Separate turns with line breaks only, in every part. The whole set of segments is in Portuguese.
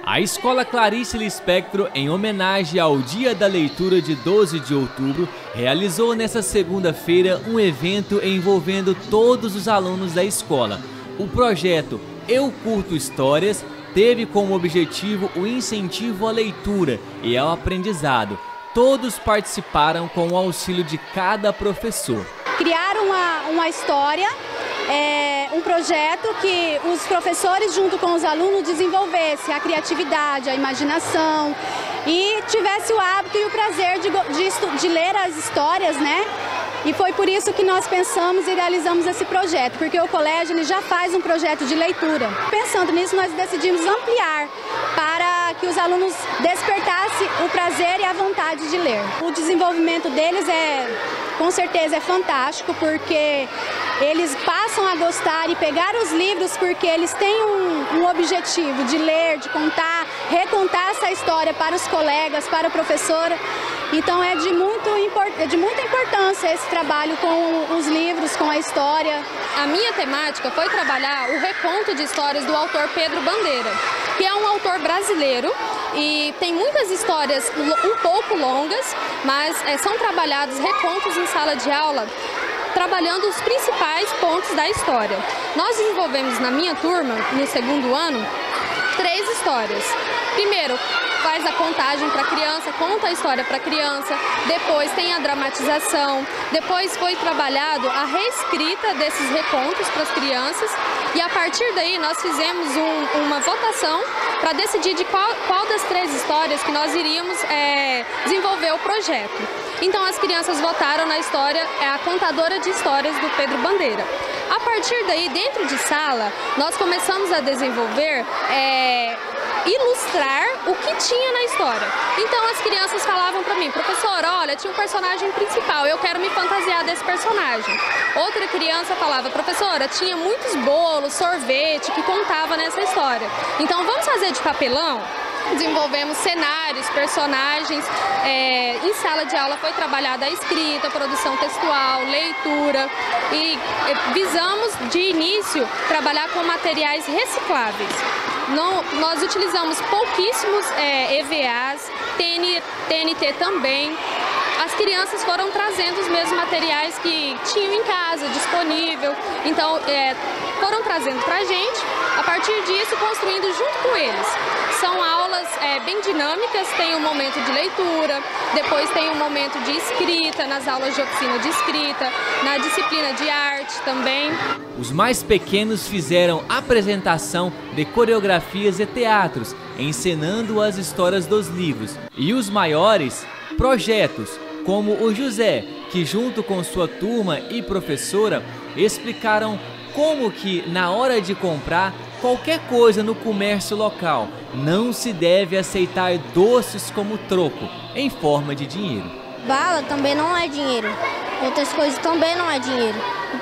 A Escola Clarice Lispector, em homenagem ao Dia da Leitura de 12 de outubro, realizou nesta segunda-feira um evento envolvendo todos os alunos da escola. O projeto Eu Curto Histórias teve como objetivo o incentivo à leitura e ao aprendizado. Todos participaram com o auxílio de cada professor.
Criar uma história, um projeto que os professores junto com os alunos desenvolvessem a criatividade, a imaginação e tivesse o hábito e o prazer de ler as histórias, né? E foi por isso que nós pensamos e realizamos esse projeto, porque o colégio ele já faz um projeto de leitura. Pensando nisso, nós decidimos ampliar para que os alunos despertassem o prazer e a vontade de ler. O desenvolvimento deles com certeza é fantástico, porque eles passam a gostar e pegar os livros porque eles têm um objetivo de ler, de contar, recontar essa história para os colegas, para a professora. Então é de muita importância esse trabalho com os livros, com a história.
A minha temática foi trabalhar o reconto de histórias do autor Pedro Bandeira, que é um autor brasileiro e tem muitas histórias um pouco longas, mas são trabalhados recontos em sala de aula, trabalhando os principais pontos da história. Nós desenvolvemos na minha turma, no segundo ano, 3 histórias. Primeiro, faz a contagem para a criança, conta a história para a criança, depois tem a dramatização, depois foi trabalhado a reescrita desses recontos para as crianças e a partir daí nós fizemos uma votação para decidir de qual das 3 histórias que nós iríamos desenvolver o projeto. Então as crianças votaram na história, a contadora de histórias do Pedro Bandeira. A partir daí, dentro de sala, nós começamos a desenvolver, ilustrar o que tinha na história. Então as crianças falavam para mim: professora, olha, tinha um personagem principal, eu quero me fantasiar desse personagem. Outra criança falava: professora, tinha muitos bolos, sorvete que contava nessa história. Então vamos fazer de papelão? Desenvolvemos cenários, personagens, em sala de aula foi trabalhada a escrita, a produção textual, leitura e visamos de início trabalhar com materiais recicláveis. Nós utilizamos pouquíssimos EVAs, TNT também. As crianças foram trazendo os mesmos materiais que tinham em casa, disponível, então foram trazendo para a gente, a partir disso construindo junto com eles. São aulas bem dinâmicas, tem um momento de leitura, depois tem um momento de escrita, nas aulas de oficina de escrita, na disciplina de arte também.
Os mais pequenos fizeram apresentação de coreografias e teatros, encenando as histórias dos livros. E os maiores, projetos, como o José, que junto com sua turma e professora explicaram como que na hora de comprar qualquer coisa no comércio local não se deve aceitar doces como troco em forma de dinheiro.
Bala também não é dinheiro, outras coisas também não é dinheiro.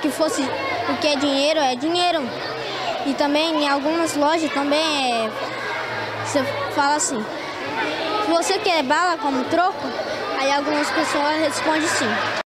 O que é dinheiro. E também em algumas lojas também você fala assim: se você quer bala como troco, aí algumas pessoas respondem sim.